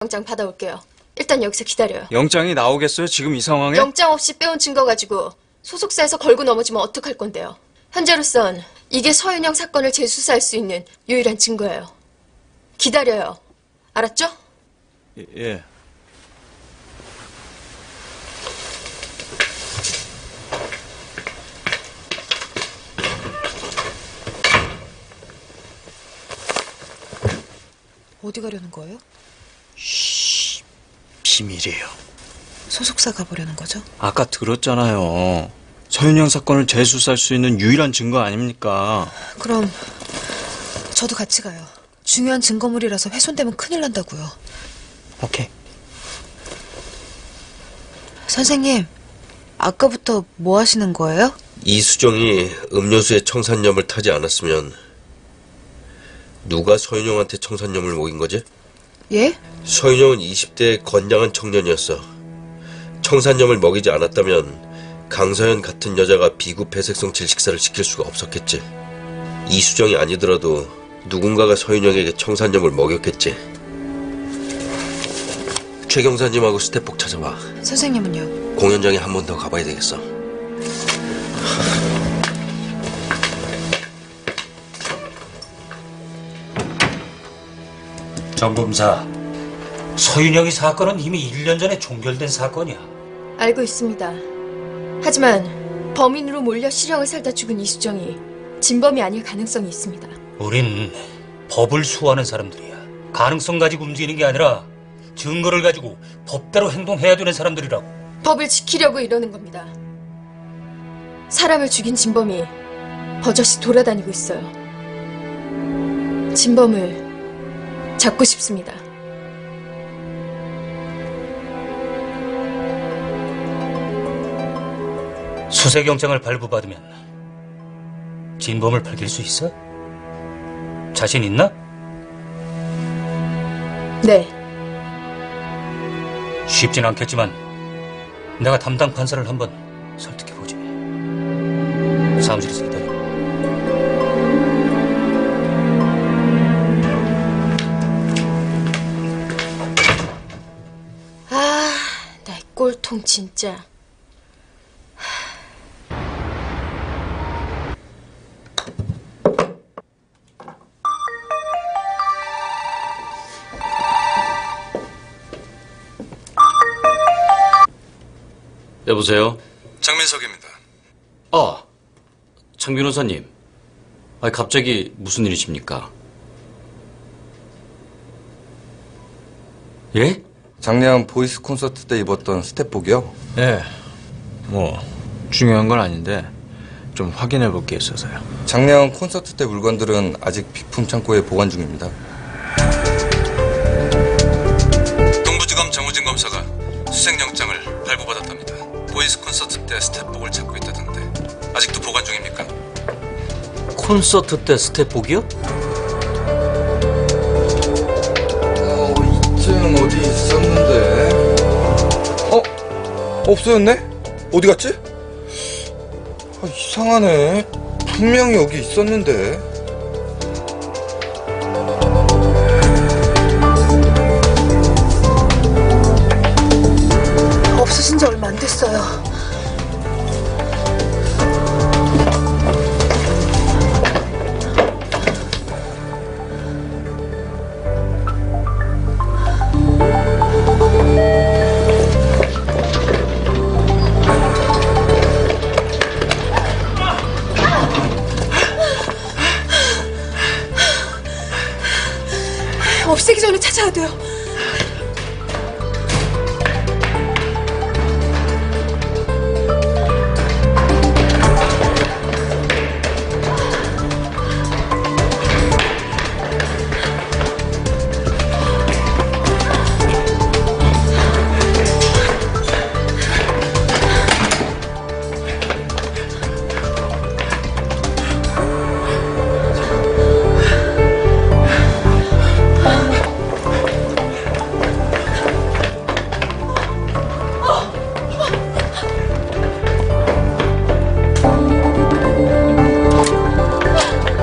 영장 받아올게요. 일단 여기서 기다려요. 영장이 나오겠어요? 지금 이 상황에? 영장 없이 빼온 증거 가지고 소속사에서 걸고 넘어지면 어떡할 건데요? 현재로선 이게 서윤영 사건을 재수사할 수 있는 유일한 증거예요. 기다려요. 알았죠? 예. 어디 가려는 거예요? 쉬, 비밀이에요. 소속사 가보려는 거죠? 아까 들었잖아요. 서윤영 사건을 재수사할 수 있는 유일한 증거 아닙니까? 그럼 저도 같이 가요. 중요한 증거물이라서 훼손되면 큰일 난다고요. 오케이. 선생님, 아까부터 뭐 하시는 거예요? 이수정이 음료수에 청산염을 타지 않았으면 누가 서윤영한테 청산염을 먹인 거지? 예? 서윤영은 20대의 건장한 청년이었어. 청산염을 먹이지 않았다면 강서연 같은 여자가 비구 폐색성 질식사를 시킬 수가 없었겠지. 이수정이 아니더라도 누군가가 서윤영에게 청산염을 먹였겠지. 최 경사님하고 스태프복 찾아봐. 선생님은요? 공연장에 한 번 더 가봐야 되겠어. 정 검사, 서윤영이 사건은 이미 1년 전에 종결된 사건이야. 알고 있습니다. 하지만 범인으로 몰려 실형을 살다 죽은 이수정이 진범이 아닐 가능성이 있습니다. 우린 법을 수호하는 사람들이야. 가능성 가지고 움직이는 게 아니라 증거를 가지고 법대로 행동해야 되는 사람들이라고. 법을 지키려고 이러는 겁니다. 사람을 죽인 진범이 버젓이 돌아다니고 있어요. 진범을 잡고 싶습니다. 수색영장을 발부받으면 진범을 밝힐 수 있어? 자신 있나? 네. 쉽진 않겠지만 내가 담당 판사를 한번 설득해보지. 사무실에서 기다려. 아, 나의 꼴통 진짜. 여보세요? 장민석입니다. 장 변호사님. 갑자기 무슨 일이십니까? 예? 작년 보이스 콘서트 때 입었던 스텝복이요? 예. 중요한 건 아닌데 좀 확인해 볼 게 있어서요. 작년 콘서트 때 물건들은 아직 비품 창고에 보관 중입니다. 동부지검 정우진 검사가 수색영장을 발부받았답니다. 보이스 콘서트 때 스텝복을 찾고 있다던데 아직도 보관 중입니까? 콘서트 때 스텝복이요? 이쯤 어디 있었는데? 없어졌네? 어디 갔지? 이상하네. 분명히 여기 있었는데. 없어진 지 얼마 안 됐어요. 없애기 전에 찾아야 돼요.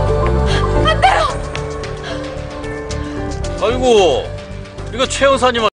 아이고, 이거 최 여사님